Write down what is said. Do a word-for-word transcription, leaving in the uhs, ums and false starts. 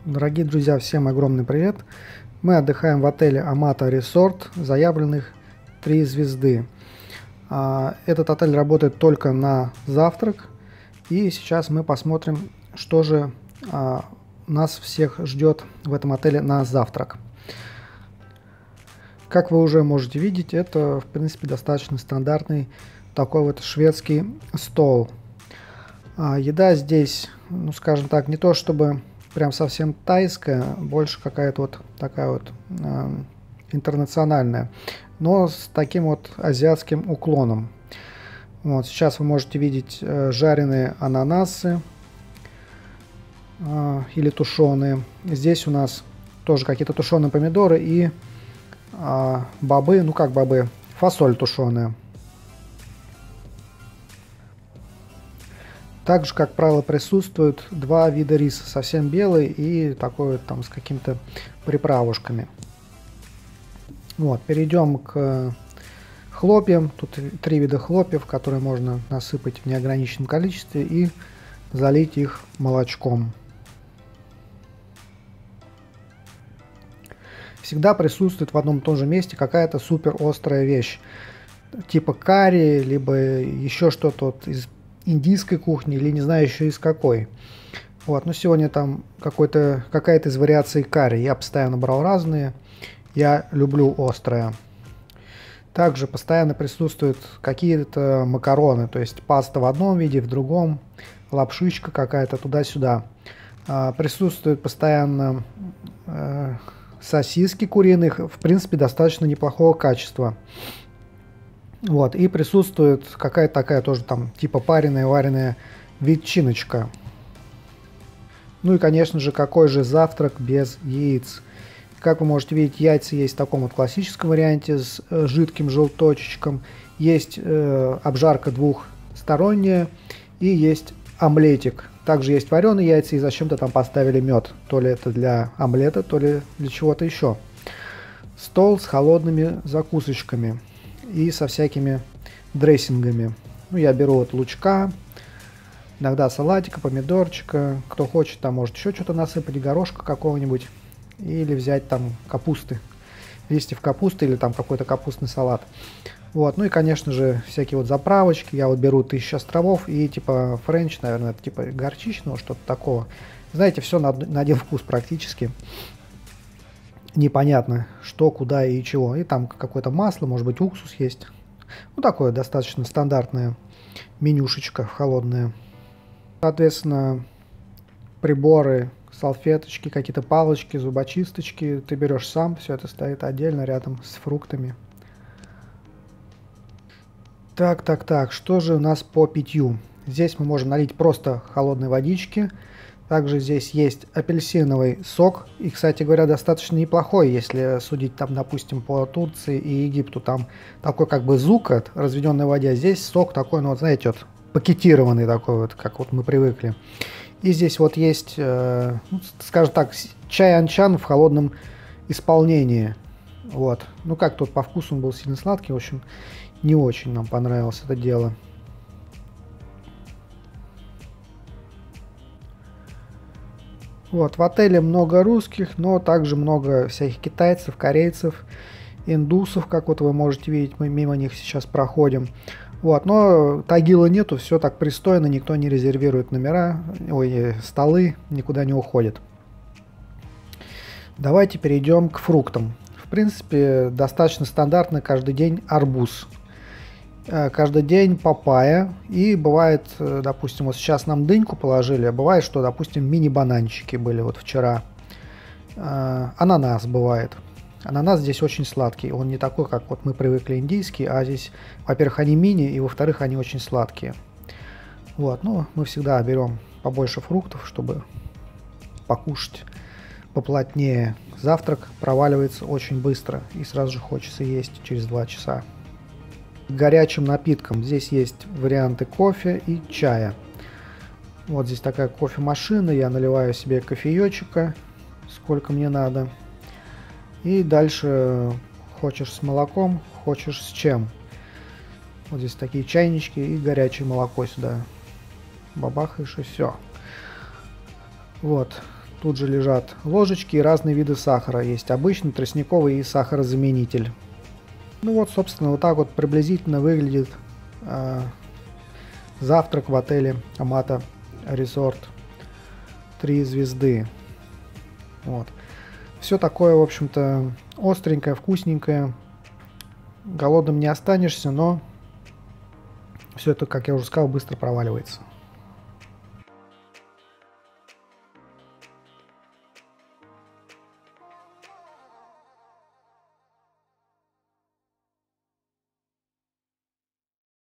Дорогие друзья, всем огромный привет! Мы отдыхаем в отеле Амата Resort, заявленных три звезды. Этот отель работает только на завтрак, и сейчас мы посмотрим, что же нас всех ждет в этом отеле на завтрак. Как вы уже можете видеть, это в принципе достаточно стандартный такой вот шведский стол. Еда здесь, ну скажем так, не то чтобы прям совсем тайская, больше какая-то вот такая вот э, интернациональная, но с таким вот азиатским уклоном. Вот сейчас вы можете видеть э, жареные ананасы э, или тушеные. Здесь у нас тоже какие-то тушеные помидоры и э, бобы, ну как бобы, фасоль тушеная. Также, как правило, присутствуют два вида риса, совсем белый и такой вот там с какими-то приправушками. Вот, перейдем к хлопьям. Тут три вида хлопьев, которые можно насыпать в неограниченном количестве и залить их молочком. Всегда присутствует в одном и том же месте какая-то супер острая вещь, типа карри, либо еще что-то вот из индийской кухни или не знаю еще из какой. Вот, но сегодня там какой-то какая-то из вариаций карри. Я постоянно брал разные. Я люблю острое. Также постоянно присутствуют какие-то макароны, то есть паста в одном виде, в другом, лапшичка какая-то туда-сюда. А, присутствуют постоянно э, сосиски куриных, в принципе достаточно неплохого качества. Вот, и присутствует какая-то такая тоже там типа пареная, вареная ветчиночка. Ну и, конечно же, какой же завтрак без яиц. Как вы можете видеть, яйца есть в таком вот классическом варианте с э, жидким желточечком. Есть э, обжарка двухсторонняя и есть омлетик. Также есть вареные яйца и зачем-то там поставили мед. То ли это для омлета, то ли для чего-то еще. Стол с холодными закусочками и со всякими дрессингами. Ну, я беру вот лучка, иногда салатика, помидорчика. Кто хочет, там может еще что-то насыпать, горошка какого-нибудь. Или взять там капусты, листьев капусты или там какой-то капустный салат. Вот, ну и, конечно же, всякие вот заправочки. Я вот беру тысячу островов и типа френч, наверное, это типа горчичного, что-то такого. Знаете, все на, на один вкус практически. Непонятно, что, куда и чего. И там какое-то масло, может быть, уксус есть. Ну, такое достаточно стандартное менюшечка холодная. Соответственно, приборы, салфеточки, какие-то палочки, зубочисточки ты берешь сам. Все это стоит отдельно рядом с фруктами. Так, так, так, что же у нас по питью? Здесь мы можем налить просто холодной водички. Также здесь есть апельсиновый сок. И, кстати говоря, достаточно неплохой, если судить там, допустим, по Турции и Египту. Там такой как бы зукат, разведенной в воде. А здесь сок такой, ну вот знаете, вот пакетированный такой вот, как вот мы привыкли. И здесь вот есть, э, ну, скажем так, чай анчан в холодном исполнении. Вот. Ну как тут по вкусу он был сильно сладкий. В общем, не очень нам понравилось это дело. Вот, в отеле много русских, но также много всяких китайцев, корейцев, индусов, как вот вы можете видеть, мы мимо них сейчас проходим. Вот, но тагила нету, все так пристойно, никто не резервирует номера, ой, столы, никуда не уходит. Давайте перейдем к фруктам. В принципе, достаточно стандартно каждый день арбуз. Каждый день папайя, и бывает, допустим, вот сейчас нам дыньку положили, а бывает, что, допустим, мини-бананчики были вот вчера. Ананас бывает. Ананас здесь очень сладкий, он не такой, как вот мы привыкли индийский, а здесь, во-первых, они мини, и во-вторых, они очень сладкие. Вот, ну, мы всегда берем побольше фруктов, чтобы покушать поплотнее. Завтрак проваливается очень быстро, и сразу же хочется есть через два часа. Горячим напиткам здесь есть варианты кофе и чая. Вот здесь такая кофемашина, я наливаю себе кофеечка, сколько мне надо. И дальше хочешь с молоком, хочешь с чем. Вот здесь такие чайнички и горячее молоко сюда бабахаешь и все. Вот. Тут же лежат ложечки и разные виды сахара. Есть обычный, тростниковый и сахарозаменитель. Ну вот, собственно, вот так вот приблизительно выглядит э, завтрак в отеле Амата Resort три звезды. Вот. Все такое, в общем-то, остренькое, вкусненькое. Голодным не останешься, но все это, как я уже сказал, быстро проваливается.